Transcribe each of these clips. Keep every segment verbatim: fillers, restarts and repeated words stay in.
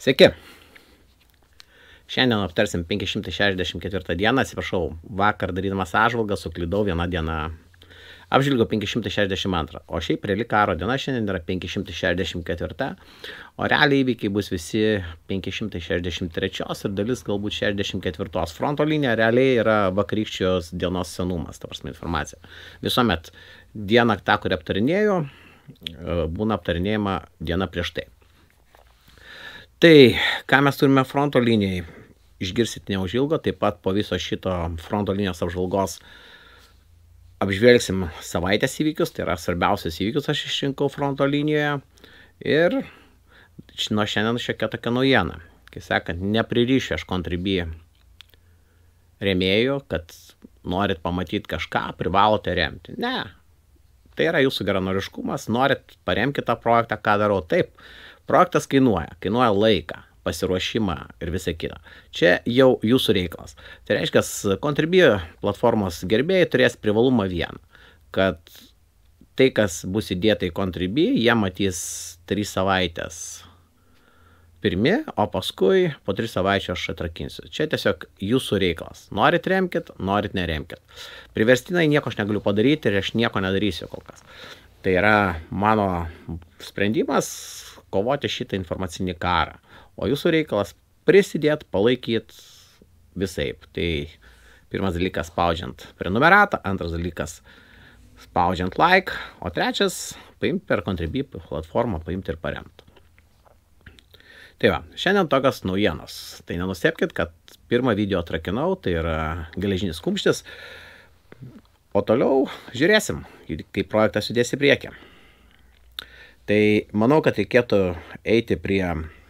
Sveiki. Šiandien aptarsim penki šimtai šešiasdešimt ketvirtą dieną, atsiprašau, vakar darydamas apžvalgą suklydau vieną dieną. Apžvelgiau penki šimtai šešiasdešimt antrą, o šiaip reali karo diena šiandien yra penki šimtai šešiasdešimt ketvirta, o realiai įvykiai bus visi penki šimtai šešiasdešimt trečios ir dalis galbūt šešiasdešimt ketvirtos. Fronto linija realiai yra vakarykščios dienos senumas, ta prasme informacija. Visuomet diena, tą, kurį aptarinėjau, būna aptarinėjama diena prieš tai. Tai, ką mes turime fronto linijai, išgirsit neužilgo, taip pat po viso šito fronto linijos apžvalgos apžvelgsim savaitės įvykius, tai yra svarbiausius įvykius aš išrinkau fronto linijoje ir nuo šiandien šiokia tokia naujiena. Kai sakant, nepririšiu aš kontribį rėmėjų, kad norit pamatyti kažką, privalote remti. Ne, tai yra jūsų geranoriškumas, norit paremti tą projektą, ką darau. Taip, projektas kainuoja, kainuoja laiką, pasiruošimą ir visą kitą. Čia jau jūsų reikalas. Tai reiškia, kontribį platformos gerbėjai turės privalumą vieną, kad tai, kas bus įdėta į kontribį, jie matys tris savaitės pirmi, o paskui po tris savaičių aš atrakinsiu. Čia tiesiog jūsų reikalas. Norit remkit, norit neremkit. Priverstinai nieko aš negaliu padaryti ir aš nieko nedarysiu kol kas. Tai yra mano sprendimas kovoti šitą informacinį karą. O jūsų reikalas prisidėti, palaikyti visaip. Tai pirmas dalykas spaudžiant prenumeratą, antras dalykas spaudžiant like, o trečias paimti per kontribį platformą, paimti ir paremti. Tai va, šiandien tokios naujienos. Tai nenustebkit, kad pirmą video atrakinau, tai yra geležinis kumštis. O toliau žiūrėsim, kaip projektas judės į priekį. Tai manau, kad reikėtų eiti prie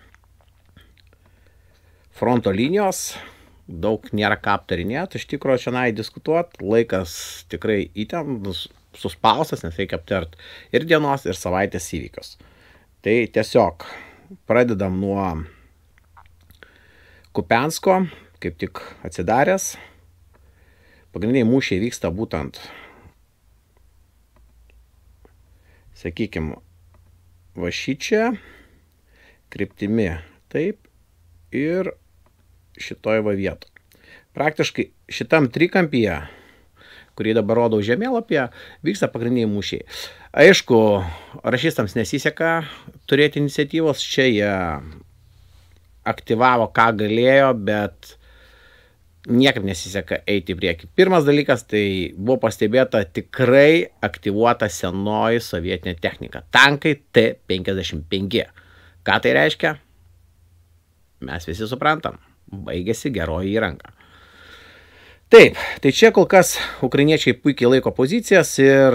fronto linijos, daug nėra ką aptarinėti, iš tikrųjų šiandien diskutuoti, laikas tikrai įtemptas, suspaustas, nes reikia aptarti ir dienos, ir savaitės įvykius. Tai tiesiog pradedam nuo Kupiansko, kaip tik atsidaręs. Pagrindiniai mūšiai vyksta būtent, sakykime, va šičia, kryptimi taip ir šitoj va vieto. Praktiškai šitam trikampyje, kurį dabar rodau žemėlapyje, vyksta pagrindiniai mūšiai. Aišku, rašystams nesiseka turėti iniciatyvos, čia jie aktyvavo ką galėjo, bet niekaip nesiseka eiti į priekį. Pirmas dalykas, tai buvo pastebėta tikrai aktyvuota senoji sovietinė technika. Tankai T penkiasdešimt penki. Ką tai reiškia? Mes visi suprantam. Baigėsi geroji įranga. Taip, tai čia kol kas ukrainiečiai puikiai laiko pozicijas ir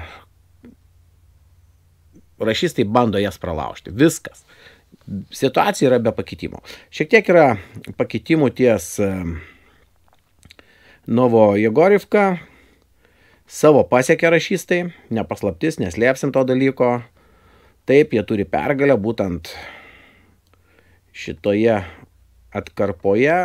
rašystai bando jas pralaužti. Viskas. Situacija yra be pakitimų. Šiek tiek yra pakitimų ties Novojegorivka. Savo pasiekė rašystai, nepaslaptis, neslėpsim to dalyko. Taip, jie turi pergalę būtent šitoje atkarpoje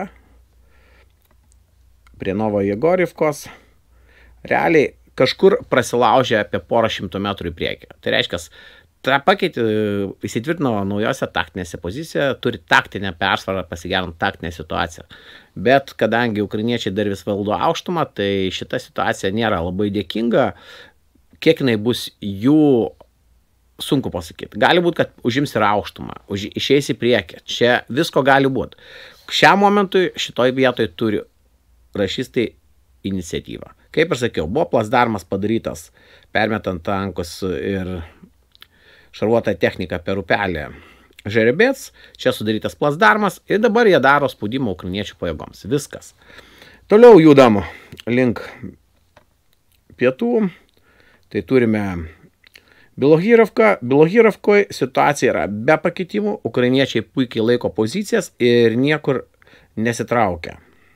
prie Novojegorivkos. Realiai kažkur prasilaužė apie porą šimtų metrų į priekį. Tai reiškia, tą pakeitį įsitvirtino naujose taktinėse pozicijoje, turi taktinę persvarą, pasigerinant taktinę situaciją. Bet kadangi ukrainiečiai dar vis valdo aukštumą, tai šita situacija nėra labai dėkinga. Kiek jinai bus jų, sunku pasakyti. Gali būti, kad užims ir aukštumą, už, išeis į priekį. Čia visko gali būti. Šiam momentui šitoj vietoj turi rašystai iniciatyvą. Kaip ir sakiau, buvo plasdarmas padarytas, permetant tankus ir šarvuotą techniką per upelį Žerebets. Čia sudarytas plasdarmas ir dabar jie daro spaudimą ukrainiečių pajėgoms. Viskas. Toliau judam link pietų. Tai turime Bilohirivka. Bilohirivkoje situacija yra be pakitimų. Ukrainiečiai puikiai laiko pozicijas ir niekur nesitraukia.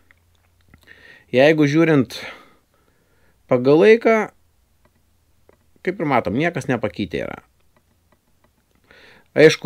Jeigu žiūrint pagal laiką, kaip ir matom, niekas nepakeitė yra. Aišku,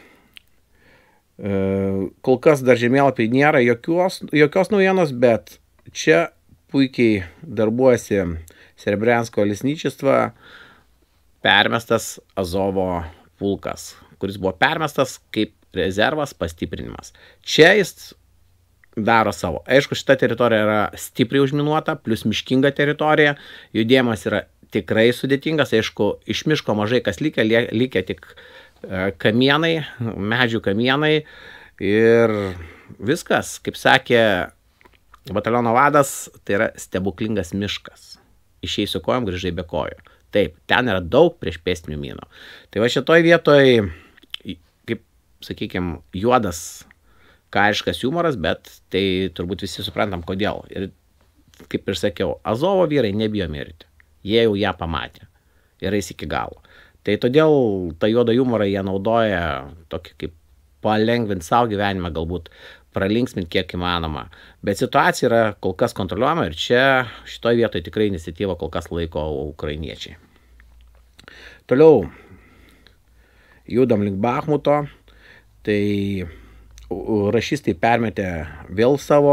kol kas dar žemėlapį nėra jokios, jokios naujienos, bet čia puikiai darbuojasi Serebriansko lesničestva, permestas Azovo pulkas, kuris buvo permestas kaip rezervas, pastiprinimas. Čia jis daro savo. Aišku, šita teritorija yra stipriai užminuota, plus miškinga teritorija, judėjimas yra tikrai sudėtingas, aišku, iš miško mažai kas likę, likę tik kamienai, medžių kamienai ir viskas, kaip sakė bataliono vadas, tai yra stebuklingas miškas. Išeisiu kojom, grįžai be kojų. Taip, ten yra daug prieš pėstinių minų. Tai va šitoj vietoj, kaip, sakykime, juodas kariškas humoras, bet tai turbūt visi suprantam, kodėl. Ir kaip ir sakiau, Azovo vyrai nebijo mirti. Jie jau ją pamatė. Ir eis iki galo. Tai todėl tą juodą humorą jie naudoja tokį kaip palengvinti savo gyvenimą, galbūt pralinksminti kiek įmanoma. Bet situacija yra kol kas kontroliuojama ir čia šitoje vietoje tikrai iniciatyvą kol kas laiko ukrainiečiai. Toliau judam link Bachmuto. Tai rašistai permetė vėl savo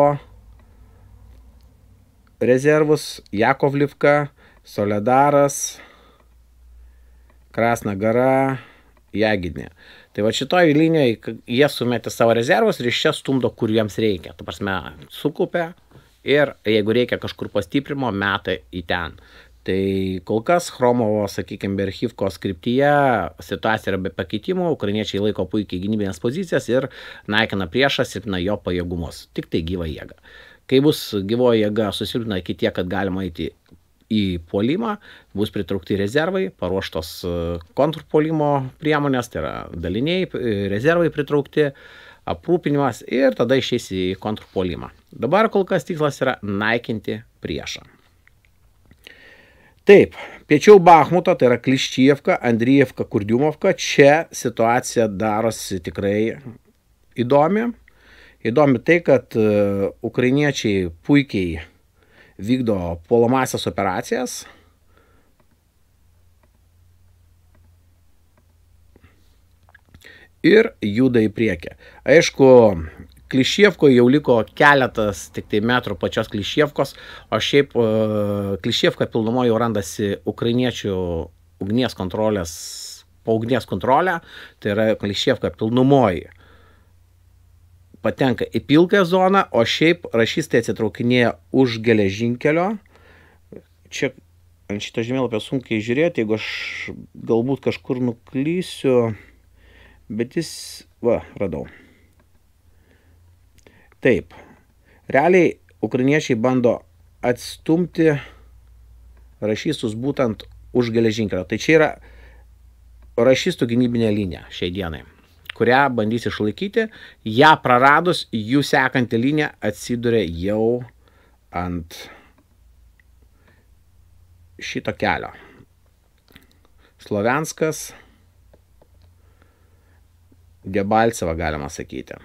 rezervus. Jakovlivka, Soledaras, Krasna Gara, Jagidnė. Tai va šitoj linijoje jie sumetė savo rezervus ir iš čia stumdo, kur jiems reikia. Tu prasme, sukupė ir jeigu reikia kažkur pastiprimo, meta į ten. Tai kol kas Chromovo, sakykime, Berchivkos kryptyje situacija yra be pakeitimų, ukrainiečiai laiko puikiai gynybinės pozicijas ir naikina priešą, silpna jo pajėgumus. Tik tai gyva jėga. Kai bus gyvoji jėga susilpna iki tiek, kad galima eiti į puolimą, bus pritraukti rezervai, paruoštos kontrpuolimo priemonės, tai yra daliniai, rezervai pritraukti, aprūpinimas ir tada išeis į kontrpuolimą. Dabar kol kas tikslas yra naikinti priešą. Taip, piečiau Bachmuto, tai yra Kliščievka, Andrijevka, Kurdiumovka, čia situacija darosi tikrai įdomi. Įdomi tai, kad ukrainiečiai puikiai vykdo puolamasias operacijas. Ir juda į priekį. Aišku, Kliščievkoje jau liko keletas tik tai metrų pačios Kliščievkos, o šiaip Kliščievka pilnumoje jau randasi ukrainiečių ugnies kontrolės, po ugnies kontrolę, tai yra Kliščievka pilnumoje patenka į pilkąją zoną, o šiaip rašistai atsitraukinėja už geležinkelio. Čia ant šito žemėlapio sunkiai žiūrėti, jeigu aš galbūt kažkur nuklysiu, bet jis, va, radau. Taip, realiai ukrainiečiai bando atstumti rašistus būtent už geležinkelio. Tai čia yra rašistų gynybinė linija šiai dienai, kurią bandys išlaikyti. Ją praradus, jų sekanti linija atsiduria jau ant šito kelio. Slovianskas, Debalceva galima sakyti.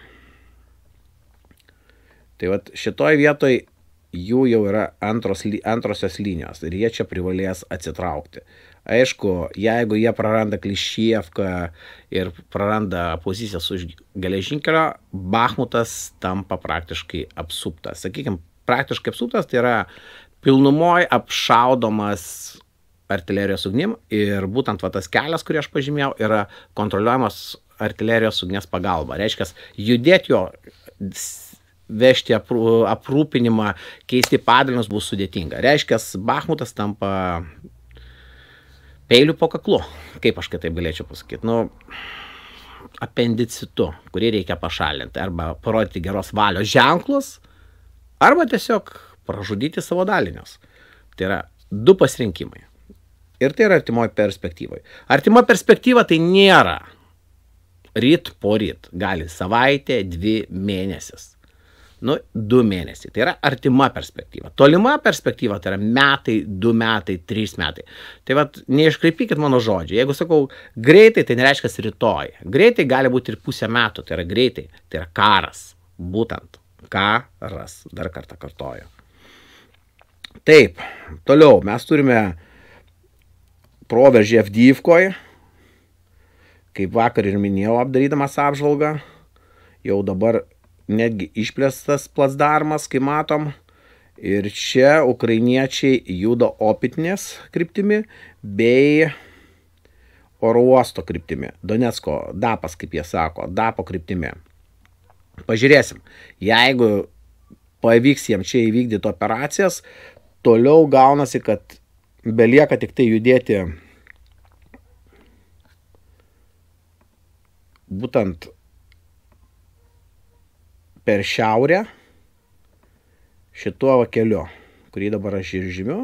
Tai vat šitoj vietoj jų jau yra antros, antrosios linijos ir jie čia privalės atsitraukti. Aišku, jeigu jie praranda Kliščievką ir praranda pozicijas už geležinkelio, Bachmutas tampa praktiškai apsuptas. Sakykime, praktiškai apsuptas, tai yra pilnumoj apšaudomas artilerijos ugnim ir būtent va, tas kelias, kurį aš pažymėjau, yra kontroliuojamas artilerijos ugnies pagalba. Reiškia, judėti jo, vežti aprūpinimą, keisti padalinius bus sudėtinga. Reiškia, Bachmutas tampa peilių po kaklu, kaip aš kitaip galėčiau pasakyti, nu, apendicitu, kurį reikia pašalinti, arba parodyti geros valios ženklus, arba tiesiog pražudyti savo dalinius. Tai yra du pasirinkimai. Ir tai yra artimoji perspektyvai. Artima perspektyva tai nėra ryt po ryt, gali savaitė, dvi mėnesis. Nu, du mėnesiai. Tai yra artima perspektyva. Tolima perspektyva tai yra metai, du metai, trys metai. Tai vat, neiškraipykit mano žodžių. Jeigu sakau greitai, tai nereiškia rytoj. Greitai gali būti ir pusę metų. Tai yra greitai. Tai yra karas. Būtent karas. Dar kartą kartoju. Taip. Toliau. Mes turime proveržį Avdijivkoje. Kaip vakar ir minėjau, apdarydamas apžvalgą. Jau dabar netgi išplėstas placdarmas, kai matom. Ir čia ukrainiečiai juda Opitnės kryptimi bei oro uosto kryptimi, Donecko, Dapas, kaip jie sako, Dapo kryptimi. Pažiūrėsim, jeigu pavyks jiems čia įvykdyti operacijas, toliau gaunasi, kad belieka tik tai judėti būtent per šiaurę šituo keliu, kurį dabar aš ir žymiu,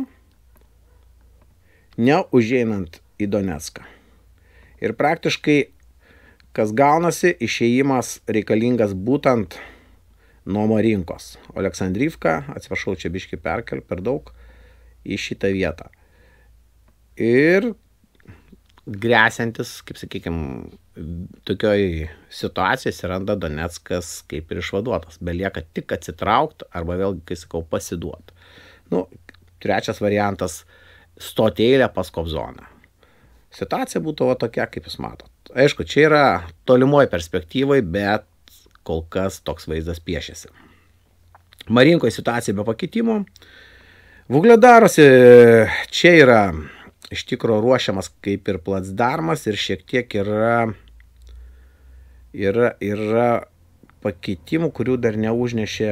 neužeinant į Donecką. Ir praktiškai, kas gaunasi, išėjimas reikalingas būtent nuo Marinkos. Oleksandrivka, atsiprašau, čia biškį perkel per daug, į šitą vietą. Ir grėsiantis, kaip sakykime, tokioj situacijoj atsiranda Doneckas kaip ir išvaduotas. Belieka tik atsitraukti arba vėlgi, kai sakau, pasiduoti. Nu, trečias variantas – stoti eilę pas Kobzoną. Situacija būtų va tokia, kaip jūs matot. Aišku, čia yra tolimoje perspektyvoje, bet kol kas toks vaizdas piešiasi. Marinkoje situacija be pakitimų. Vuglėdaruose čia yra iš tikro ruošiamas kaip ir placdarmas ir šiek tiek yra, yra, yra pakeitimų, kurių dar neužnešė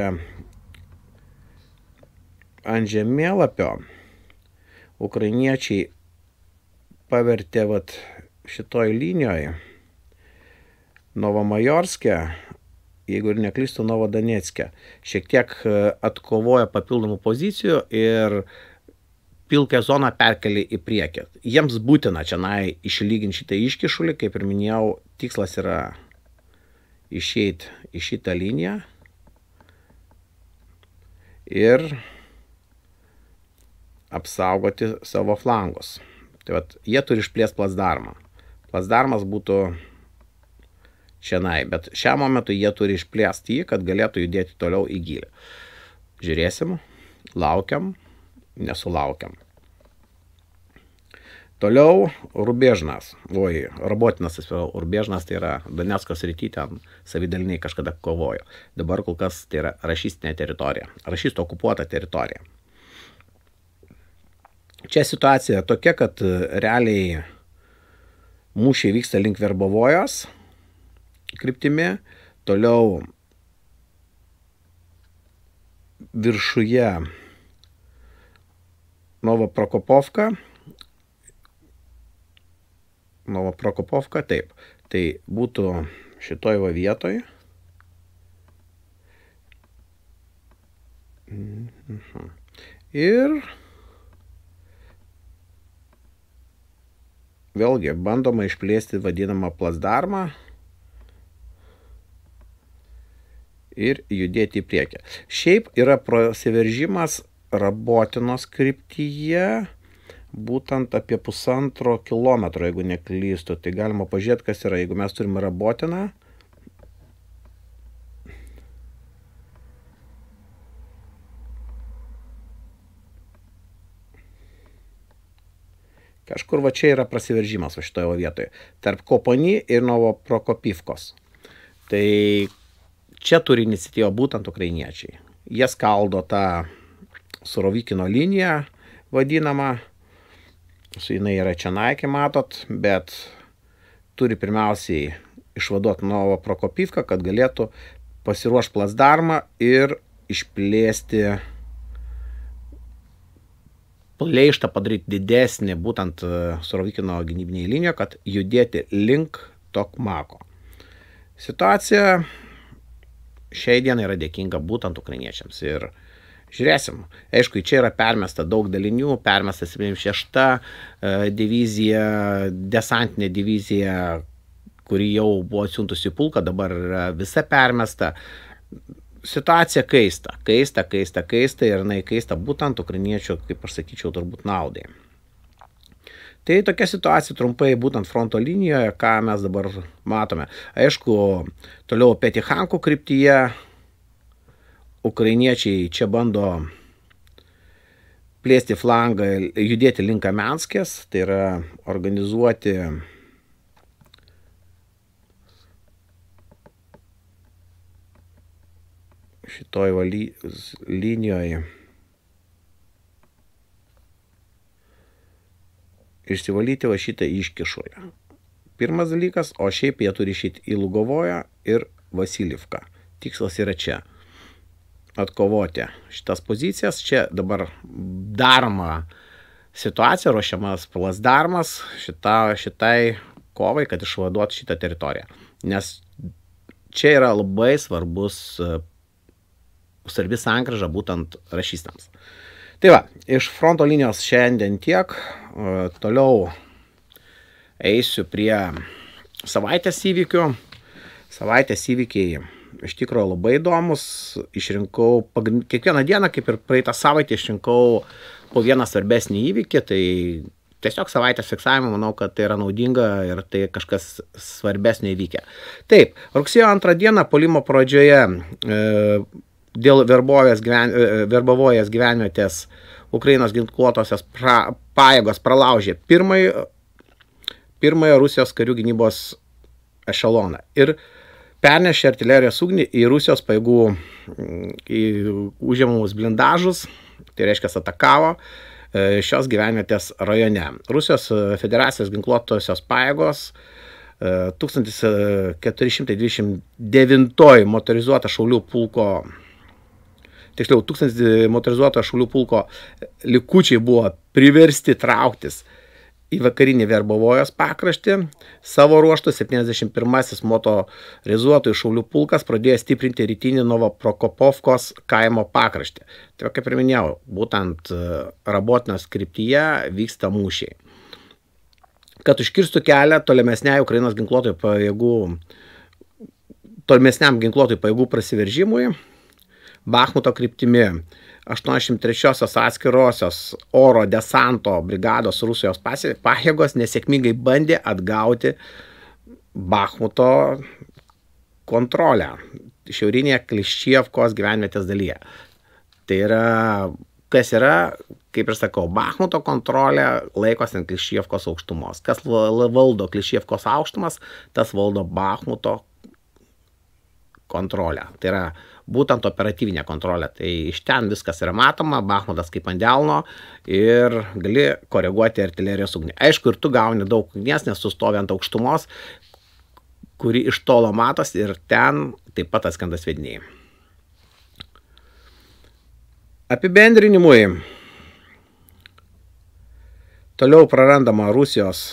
ant žemėlapio. Ukrainiečiai pavertė vat šitoj linijoje Novomajorske, jeigu ir neklystu, Novodonecke, šiek tiek atkovoja papildomų pozicijų ir pilkę zoną perkelė į priekį. Jiems būtina čia išlyginti šitą iškišulį, kaip ir minėjau, tikslas yra išeiti į šitą liniją ir apsaugoti savo flangus. Tai vat, jie turi išplėsti placdarmą. Placdarmas būtų čianai, bet šiam momentu jie turi išplėsti jį, kad galėtų judėti toliau į gylį. Žiūrėsim, laukiam, nesulaukiam. Toliau Rubežnas, oi, Robotinas, Rubežnas tai yra Donecko srity, ten savidaliniai kažkada kovojo. Dabar kol kas tai yra rašistinė teritorija, rašistų okupuota teritorija. Čia situacija tokia, kad realiai mūšiai vyksta link Verbovojos kryptimi, toliau viršuje Novoprokopovka, Novoprokopovka, taip, tai būtų šitoj va vietoj. Ir vėlgi bandoma išplėsti vadinamą placdarmą ir judėti į priekį. Šiaip yra prasiveržimas Robotinos kryptyje, būtent apie pusantro kilometro, jeigu neklystu. Tai galima pažiūrėti, kas yra. Jeigu mes turime Robotiną, kažkur va čia yra prasiveržimas va šitoje vietoje, tarp Kopony ir Novoprokopivkos. Tai čia turi iniciatyvą būtent ukrainiečiai. Jie skaldo tą Surovikino liniją vadinamą, su jinai yra čia naikė, matot, bet turi pirmiausiai išvaduoti Novoprokopivką, kad galėtų pasiruošti placdarmą ir išplėsti pleištą, padaryti didesnį būtent Surovikino gynybinėje linijoje, kad judėti link Tokmako. Situacija šiai dienai yra dėkinga būtent ukrainiečiams ir žiūrėsim. Aišku, čia yra permesta daug dalinių, permesta septyniasdešimt šešta divizija, desantinė divizija, kuri jau buvo atsiuntusi į pulką, dabar yra visa permesta. Situacija keista, keista, keista, keista ir jinai keista būtent ukrainiečių, kaip aš sakyčiau, turbūt naudai. Tai tokia situacija trumpai būtent fronto linijoje, ką mes dabar matome. Aišku, toliau Petichankų kryptyje ukrainiečiai čia bando plėsti flangą, judėti link Kamenskės, tai yra organizuoti šitoj valy, linijoje išsivalyti va šitą iškišulę. pirmas dalykas, o šiaip jie turi išėti į Lugovoją ir Vasiljivką. Tikslas yra čia. Atkovoti šitas pozicijas. Čia dabar daroma situacija, ruošiamas plasdarmas šita, šitai kovai, kad išvaduotų šitą teritoriją. Nes čia yra labai svarbus, svarbi sankryža būtent rašystams. Tai va, iš fronto linijos šiandien tiek. Toliau eisiu prie savaitės įvykių. Savaitės įvykiai iš tikrųjų labai įdomus. Išrinkau, kiekvieną dieną, kaip ir praeitą savaitę, išrinkau po vieną svarbesnį įvykį. Tai tiesiog savaitės fiksavimą, manau, kad tai yra naudinga ir tai kažkas svarbesnio įvykę. Taip, rugsėjo antrą dieną puolimo pradžioje e, dėl gyven, verbavojęs gyvenvietės Ukrainos ginkluotosios pra, pajėgos pralaužė pirmąją, pirmąją Rusijos karių gynybos ešeloną ir pernešė artilerijos ugnį į Rusijos pajėgų į užimamus blindažus, tai reiškia atakavo šios gyvenvietės rajone. Rusijos federacijos ginkluotosios pajėgos tūkstantis keturi šimtai dvidešimt devintoji motorizuota šaulių pulko Tiksliau, tūkstantis motorizuoto šaulių pulko likučiai buvo priversti trauktis į vakarinį Verbovojos pakraštį. Savo ruoštų septyniasdešimt pirmasis motorizuotojų šaulių pulkas pradėjo stiprinti rytinį Novoprokopovkos kaimo pakraštį. Tai kaip ir minėjau, būtent Rabotinos kryptyje vyksta mūšiai. Kad užkirstų kelią tolimesniai Ukrainos ginkluotojų pajėgų, tolimesniam ginkluotojų pajėgų prasiveržimui, Bachmuto kryptimi aštuoniasdešimt trečiosios atskirosios oro desanto brigados Rusijos pajėgos nesėkmingai bandė atgauti Bachmuto kontrolę šiaurinėje Kliščievkos gyvenvietės dalyje. Tai yra, kas yra, kaip ir sakau, Bachmuto kontrolė laikosi ant Kliščievkos aukštumos. Kas valdo Kliščievkos aukštumas, tas valdo Bachmuto kontrolę. Tai yra būtent operatyvinė kontrolė. Tai iš ten viskas yra matoma, Bachmutas kaip ant delno ir gali koreguoti artilerijos ugnį. Aišku, ir tu gauni daug ugnies, nes tu stovi ant aukštumos, kuri iš tolo matosi ir ten taip pat atskrenda sviediniai. Apibendrinimui. Toliau prarandama Rusijos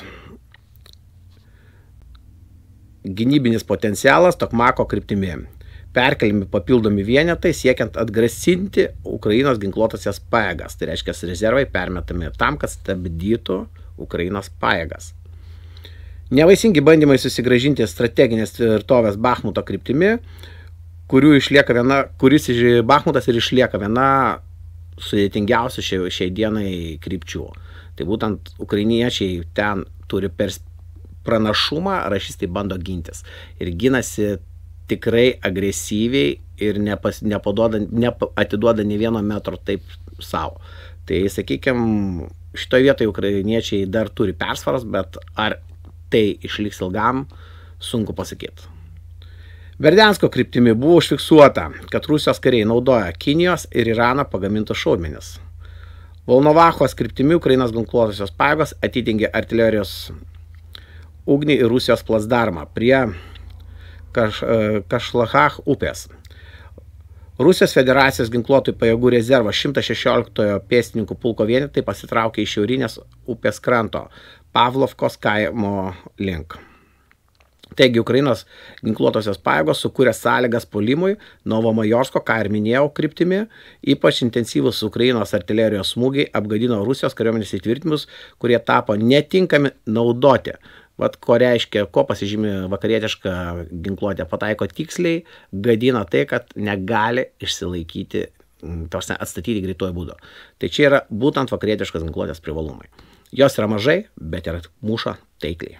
gynybinis potencialas Tokmako kryptimi. Perkeliami papildomi vienetai siekiant atgrasinti Ukrainos ginkluotasias pajėgas. Tai reiškia, rezervai permetami tam, kad stabdytų Ukrainos pajėgas. Nevaisingi bandymai susigrąžinti strateginės tvirtovės Bachmuto kryptimi, kurių išlieka viena, kuris Bachmutas ir išlieka viena sudėtingiausių šiai, šiai dienai krypčių. Tai būtent ukrainiečiai ten turi pranašumą, rašistai bando gintis. Ir ginasi tikrai agresyviai ir nepas, nepaduoda, neatiduoda nei vieno metro taip savo. Tai, sakykime, šitoje vietoje ukrainiečiai dar turi persvaras, bet ar tai išliks ilgam, sunku pasakyti. Berdiansko kryptimi buvo užfiksuota, kad Rusijos kariai naudoja Kinijos ir Irano pagamintus šaudmenis. Volnovachos kryptimi Ukrainos ginkluotosios pajėgos atidengė artilerijos ugnį į Rusijos plasdarmą prie Kaš, Kašlachach upės. Rusijos federacijos ginkluotojų pajėgų rezervas šimtas šešioliktojo pėstininkų pulko vienetai pasitraukė iš šiaurinės upės kranto Pavlovkos kaimo link. Taigi, Ukrainos ginkluotosios pajėgos sukūrė sąlygas puolimui Novomajorsko, ką ir minėjau, kryptimi. Ypač intensyvus Ukrainos artilerijos smūgiai apgadino Rusijos kariuomenės įtvirtinimus, kurie tapo netinkami naudoti. Vat ko reiškia, ko pasižymi vakarietiška ginkluotė, pataiko tiksliai, gadina tai, kad negali išsilaikyti, tarsi atstatyti greituoju būdu. Tai čia yra būtent vakarietiškas ginkluotės privalumai. Jos yra mažai, bet yra muša taikliai.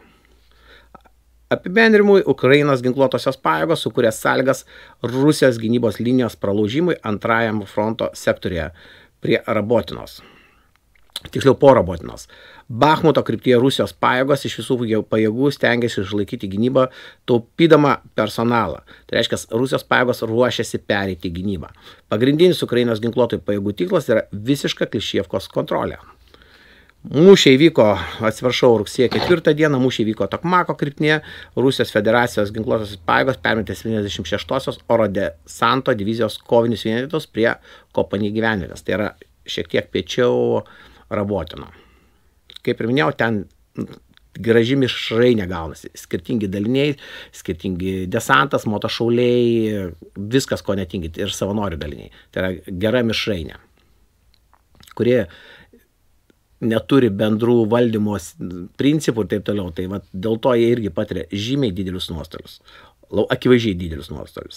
Apibendrimui, Ukrainos ginkluotosios pajėgos sukūrė sąlygas Rusijos gynybos linijos pralaužimui antrajam fronto sektorėje prie Rabotinos. Tiksliau po Rabotinos. Bachmuto kryptyje Rusijos pajėgos iš visų pajėgų stengiasi išlaikyti gynybą, taupydama personalą. Tai reiškia, Rusijos pajėgos ruošiasi pereiti gynybą. Pagrindinis Ukrainos ginkluotojų pajėgų tikslas yra visiška Kliščievkos kontrolė. Mūšiai vyko, atsiprašau, rugsėjo ketvirtą dieną, mūšiai vyko Tokmako kryptyje, Rusijos federacijos ginkluotosios pajėgos permetė septyniasdešimt šeštosios oro desanto divizijos kovinius vienetus prie Kopany gyvenvietės. Tai yra šiek tiek piečiau Rabotino. Kaip ir minėjau, ten graži mišrainė gaunasi. Skirtingi daliniai, skirtingi desantas, motošauliai, viskas ko netingi ir savanorių daliniai. Tai yra gera mišrainė, kurie neturi bendrų valdymos principų ir taip toliau. Tai va, dėl to jie irgi patiria žymiai didelius nuostolius. Akivaizdžiai didelius nuostolius.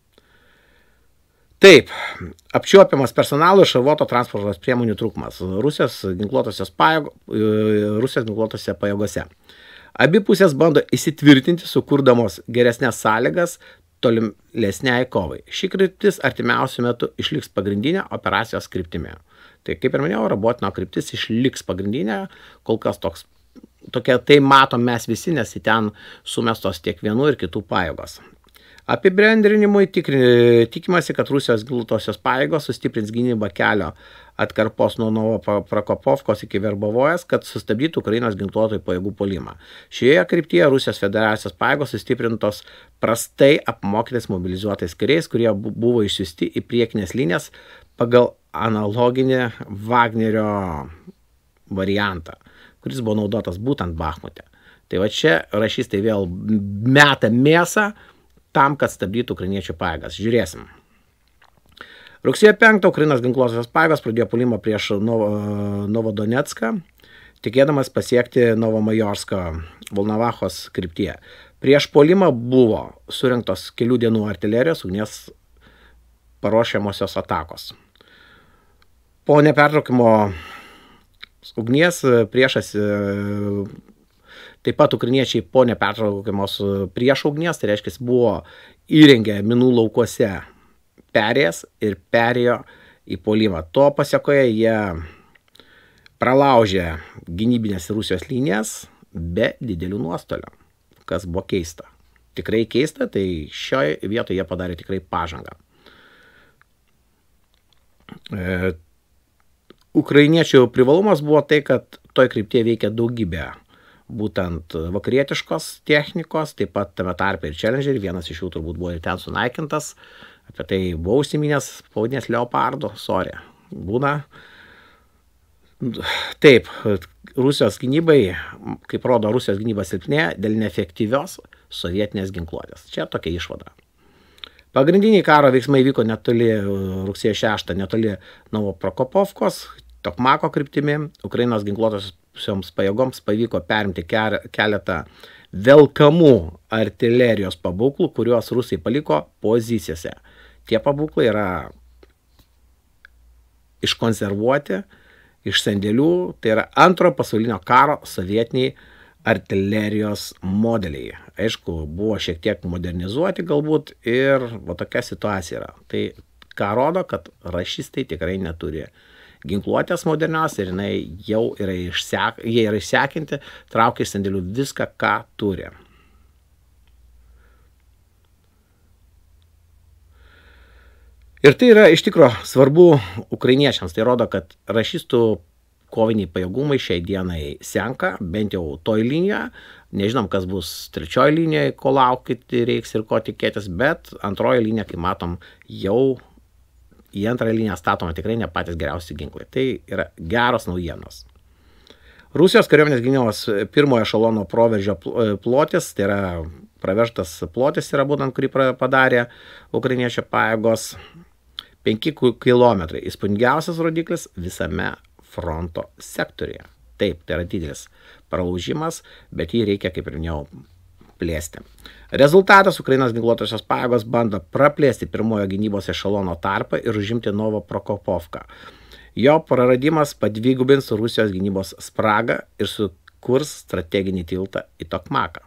Taip, apčiuopiamas personalo ir šarvuoto transporto priemonių trūkumas Rusijos ginkluotosios pajėgo, Rusijos ginkluotose pajėgose. Abi pusės bando įsitvirtinti, sukurdamos geresnės sąlygas tolimesniai kovai. Ši kryptis artimiausių metų išliks pagrindinė operacijos kryptimi. Tai kaip ir minėjau, Rabotino kryptis išliks pagrindinė, kol kas toks, tokia, tai matom mes visi, nes į ten sumestos tiek vienų ir kitų pajėgos. Apibendrinimui tikimasi, kad Rusijos ginkluotosios pajėgos sustiprins gynybą kelio atkarpos nuo Novoprokopovkos iki Verbovojos, kad sustabdytų Ukrainos ginkluotojų pajėgų puolimą. Šioje kryptyje Rusijos federacijos pajėgos sustiprintos prastai apmokytais mobilizuotais kariais, kurie buvo išsiųsti į priekinės linijas pagal analoginį Vagnerio variantą, kuris buvo naudotas būtent Bachmute. Tai va čia rašystai vėl meta mėsą tam, kad stabdytų ukrainiečių pajėgas. Žiūrėsim. Rugsėjo penktą Ukrainos ginkluotosios pajėgos pradėjo puolimą prieš Novodonecką, tikėdamas pasiekti Novomajorsko Volnovachos kryptyje. Prieš puolimą buvo surinktos kelių dienų artilerijos ugnies paruošiamosios atakos. Po nepertraukimo ugnies priešas, taip pat ukrainiečiai po nepertraukimos prieš ugnies, tai reiškia, buvo įrengę minų laukuose perės ir perėjo į puolimą. To pasekoje jie pralaužė gynybinės Rusijos linijas be didelių nuostolių, kas buvo keista. Tikrai keista, tai šioje vietoje jie padarė tikrai pažangą. E, Ukrainiečių privalumas buvo tai, kad toj kryptyje veikia daugybė būtent vakarietiškos technikos, taip pat tame tarpe ir Challenger, vienas iš jų turbūt buvo ir ten sunaikintas, apie tai buvo užsiminęs pavadinės Leopardo, sorry, būna. Taip, Rusijos gynybai, kaip rodo Rusijos gynyba silpnėja dėl neefektyvios sovietinės ginkluotės. Čia tokia išvada. Pagrindiniai karo veiksmai vyko netoli rugsėjo šeštą, netoli Novoprokopovkos, Tokmako kryptimi. Ukrainos ginkluotosioms pajėgoms pavyko perimti keletą velkamų artilerijos pabūklų, kuriuos rusai paliko pozicijose. Tie pabūklai yra iškonservuoti iš sandėlių, tai yra antrojo pasaulinio karo sovietiniai artilerijos modeliai. Aišku, buvo šiek tiek modernizuoti galbūt ir va tokia situacija yra. Tai ką rodo, kad rašistai tikrai neturi ginkluotės modernios ir jinai jau yra, išsek, jie yra išsekinti, traukia iš sandėlių viską, ką turi. Ir tai yra iš tikro svarbu ukrainiečiams. Tai rodo, kad rašistų koviniai pajėgumai šiai dienai senka, bent jau toj linijoje. Nežinom, kas bus trečioji linijoje, ko laukti reiks ir ko tikėtis, bet antroji linija, kaip matom, jau į antrąją liniją statoma tikrai ne patys geriausi ginklai. Tai yra geros naujienos. Rusijos kariuomenės gynybos pirmojo ešalono proveržio plotis, tai yra pravežtas plotis yra būtent, kurį padarė ukrainiečio pajėgos, penki kilometrai. Įspūdingiausias rodiklis visame fronto sektoriuje. Taip, tai yra didelis pralaužimas, bet jį reikia, kaip ir minėjau, plėsti. Rezultatas: Ukrainos ginkluotosios pajėgos bando praplėsti pirmojo gynybos ešalono tarpą ir užimti Novoprokopovką. Jo praradimas padvigubins Rusijos gynybos spragą ir sukurs strateginį tiltą į Tokmaką.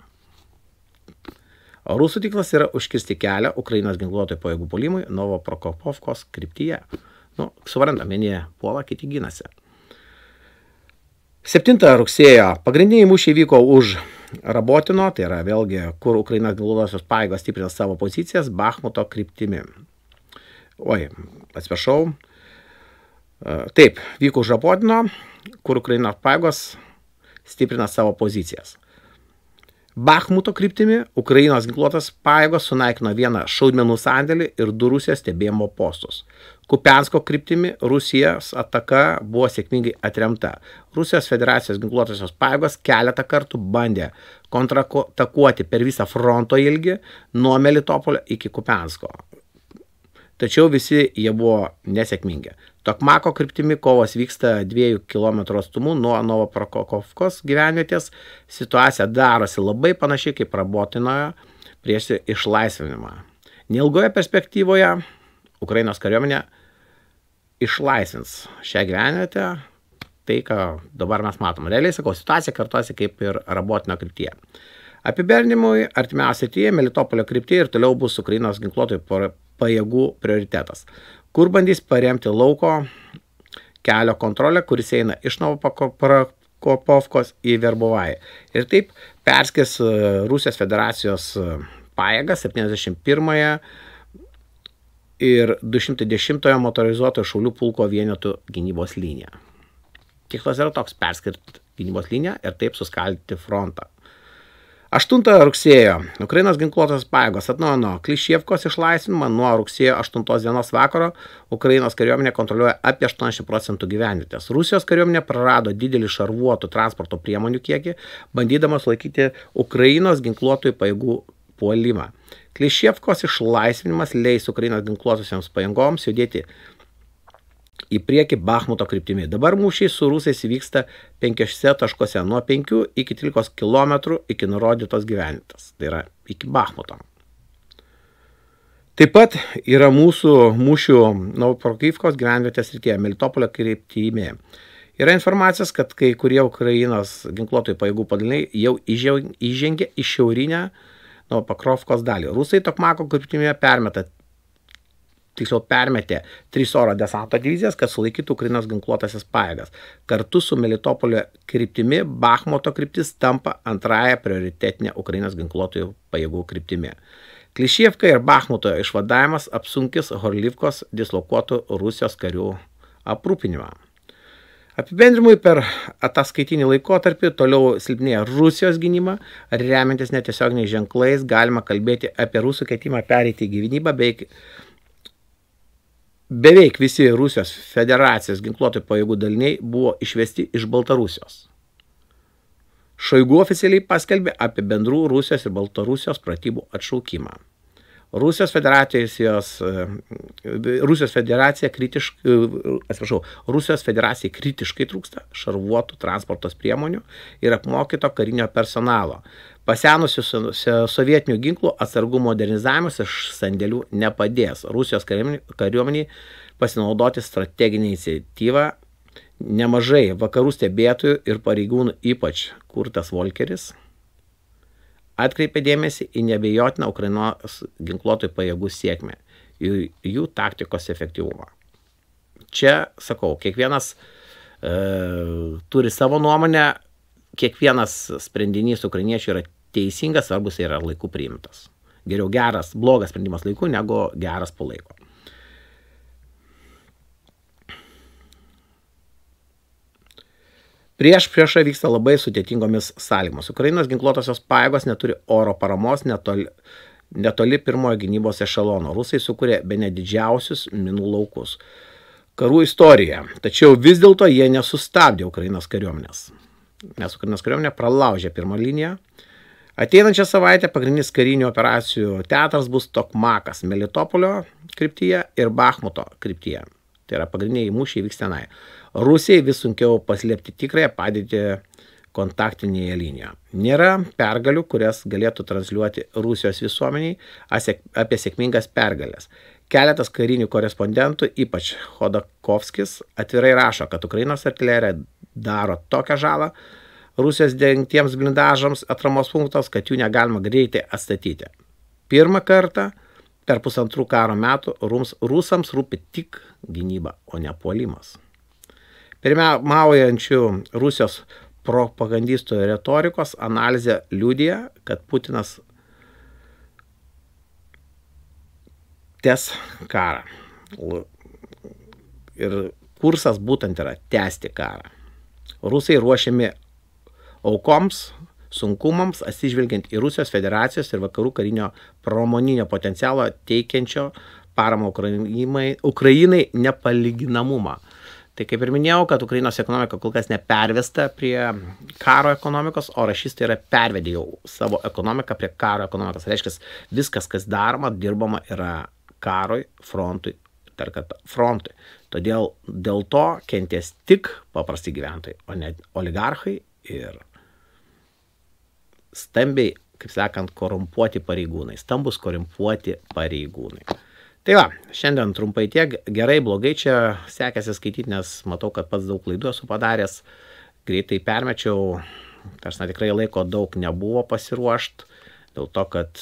O rusų tikslas yra užkirsti kelią Ukrainos ginkluotojų pajėgų puolimui Novoprokopovkos kryptyje. Nu, suprantam, vieni puola, kiti ginasi. septintą rugsėjo pagrindiniai mūšiai vyko už Rabotino, tai yra vėlgi, kur Ukrainos ginkluotosios pajėgos stiprina savo pozicijas, Bachmuto kryptimi. Oi, atsiprašau. Taip, vyko už Žapotino, kur Ukrainos pajėgos stiprina savo pozicijas. Bachmuto kryptimi Ukrainos ginkluotas pajėgos sunaikino vieną šaudmenų sandėlį ir du Rusijos stebėjimo postus. Kupiansko kryptimi Rusijos ataka buvo sėkmingai atremta. Rusijos federacijos ginkluotosios pajėgos keletą kartų bandė kontratakuoti per visą fronto ilgį nuo Melitopolio iki Kupiansko. Tačiau visi jie buvo nesėkmingi. Tokmako kryptimi kovos vyksta dviejų kilometrų atstumu nuo Novoprokofkos gyvenvietės. Situacija darosi labai panašiai kaip Rabotinoje prieš išlaisvinimą. Neilgoje perspektyvoje Ukrainos kariuomenė išlaisvins šią gyvenvietę. Tai, ką dabar mes matom. Realiai, sakau, situacija kartuosi kaip ir Rabotino kryptyje. Apibendrinimui artimiausiai tie Melitopolio kryptyje ir toliau bus Ukrainos ginkluotojų pajėgų prioritetas, kur bandys paremti lauko kelio kontrolę, kuris eina iš Novoprokofkos į Verbovąją. Ir taip perskės Rusijos federacijos pajėgas septyniasdešimt pirmąją ir du šimtai dešimtojo motorizuotojo šaulių pulko vienetų gynybos liniją. Tikslas yra toks: perskirti gynybos liniją ir taip suskaldyti frontą. aštuntą rugsėjo Ukrainos ginkluotos pajėgos atnaujino Klišievkos išlaisvinimą. Nuo rugsėjo aštuntos dienos vakaro Ukrainos kariuomenė kontroliuoja apie aštuoniasdešimt procentų gyvenvietės. Rusijos kariuomenė prarado didelį šarvuotų transporto priemonių kiekį, bandydamas laikyti Ukrainos ginkluotojų pajėgų puolimą. Klišievkos išlaisvinimas leis Ukrainos ginkluotosioms pajėgoms judėti į priekį Bachmuto kryptimi. Dabar mūšiai su rusais vyksta penkiuose taškuose nuo penkių iki trylikos kilometrų iki nurodytos gyvenvietės. Tai yra iki Bachmuto. Taip pat yra mūsų mūšių Novoprokofkos gyvenvietės srityje Melitopolio kryptimi. Yra informacijos, kad kai kurie Ukrainos ginkluotojų pajėgų padaliniai jau įžengė į šiaurinę Novoprokofkos dalį. Rusai Tokmako kryptimi permeta tiksliau permetė tris oro desanto divizijas, kad sulaikytų Ukrainos ginkluotasias pajėgas. Kartu su Melitopolio kryptimi Bachmuto kryptis tampa antrąją prioritetinę Ukrainos ginkluotojų pajėgų kryptimi. Klišievka ir Bachmuto išvadavimas apsunkis Horlivkos dislokuotų Rusijos karių aprūpinimą. Apibendrimui per ataskaitinį laikotarpį toliau silpnėja Rusijos gynyba. Remiantis netiesioginiais ženklais galima kalbėti apie rusų ketimą pereiti į gynybą bei Beveik visi Rusijos federacijos ginkluotojų pajėgų daliniai buvo išvesti iš Baltarusijos. Šoigu oficialiai paskelbė apie bendrų Rusijos ir Baltarusijos pratybų atšaukimą. Rusijos federacijos, Rusijos federacija kritiškai, atsiprašau, Rusijos federacijai kritiškai trūksta šarvuotų transportos priemonių ir apmokyto karinio personalo. Pasenusių sovietinių ginklų atsargų modernizavimas iš sandėlių nepadės Rusijos kariuomeniai pasinaudoti strateginę iniciatyvą. Nemažai vakarų stebėtojų ir pareigūnų, ypač Kurtas Volkeris, atkreipė dėmesį į neabejotiną Ukrainos ginkluotojų pajėgų sėkmę, jų, jų taktikos efektyvumą. Čia, sakau, kiekvienas e, turi savo nuomonę, kiekvienas sprendinys ukrainiečių yra teisingas, svarbus yra laiku priimtas. Geriau geras, blogas sprendimas laiku, negu geras po laiko. Prieš priešą vyksta labai sudėtingomis sąlygomis. Ukrainos ginkluotosios pajėgos neturi oro paramos netoli, netoli pirmojo gynybos ešelono. Rusai sukūrė bene didžiausius minų laukus karų istorijoje. Tačiau vis dėlto jie nesustabdė Ukrainos kariuomenės. Nes Ukrainos kariuomenė pralaužė pirmą liniją. Ateinančią savaitę pagrindinis karinių operacijų teatras bus Tokmakas Melitopolio kryptyje ir Bachmuto kryptyje. Tai yra pagrindiniai mūšiai vyks tenai. Rusijai vis sunkiau paslėpti tikrąją padėtį kontaktinėje linijoje. Nėra pergalių, kurias galėtų transliuoti Rusijos visuomeniai apie sėkmingas pergalės. Keletas karinių korespondentų, ypač Khodakovskis, atvirai rašo, kad Ukrainos artilerija daro tokią žalą Rusijos dengtiems blindažams atramos punktos, kad jų negalima greitai atstatyti. Pirmą kartą per pusantrų karo metų rums, rusams rūpi tik gynyba, o ne puolimas. Pirmaujančių Rusijos propagandistų retorikos analizė liudija, kad Putinas tęs karą. Ir kursas būtent yra tęsti karą. Rusai ruošiami aukoms, sunkumams, atsižvelgiant į Rusijos federacijos ir vakarų karinio pramoninio potencialo teikiančio paramą Ukrainai, Ukrainai nepalyginamumą. Tai kaip ir minėjau, kad Ukrainos ekonomika kol kas nepervesta prie karo ekonomikos, o rašistai yra pervedę jau savo ekonomiką prie karo ekonomikos. Reiškia, viskas, kas daroma, dirbama yra karui, frontui, dar kartą frontui. Todėl dėl to kentės tik paprasti gyventojai, o ne oligarchai ir stambiai, kaip sakant, korumpuoti pareigūnai, stambus korumpuoti pareigūnai. Tai va, šiandien trumpai tiek, gerai, blogai čia sekėsi skaityti, nes matau, kad pats daug klaidų esu padaręs, greitai permečiau, tarsi tikrai laiko daug nebuvo pasiruošt, dėl to, kad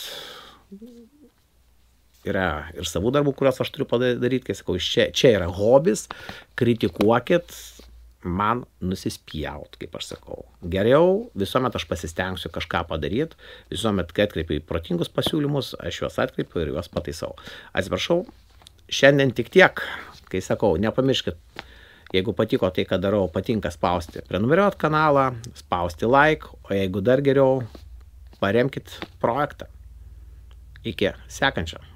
yra ir savų darbų, kuriuos aš turiu padaryti, kai sakau, čia, čia yra hobis, kritikuokit, man nusispjaut, kaip aš sakau. Geriau, visuomet aš pasistengsiu kažką padaryti, visuomet, kai atkreipiu į protingus pasiūlymus, aš juos atkreipiu ir juos pataisau. Atsiprašau, šiandien tik tiek, kai sakau, nepamirškit, jeigu patiko tai, ką darau, patinka spausti prenumeruot kanalą, spausti like, o jeigu dar geriau, paremkit projektą. Iki sekančio.